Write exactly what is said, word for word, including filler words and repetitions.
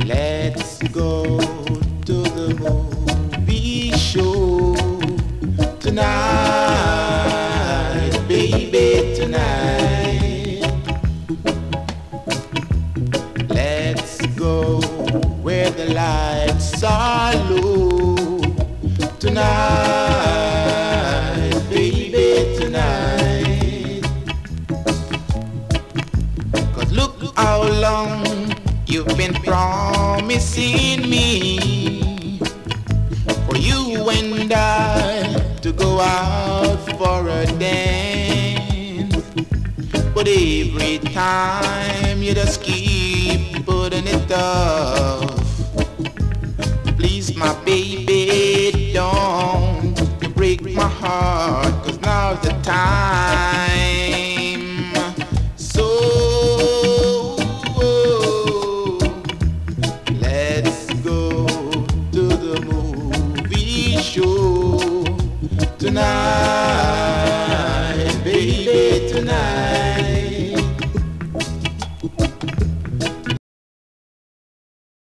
Let's go to the movie show tonight, baby, tonight. Let's go where the lights are low tonight, baby, tonight. 'Cause look how long you've been promising me for you and I to go out for a dance, but every time you just keep putting it off. Please, my baby, don't you break my heart, 'cause now's the time. So tonight.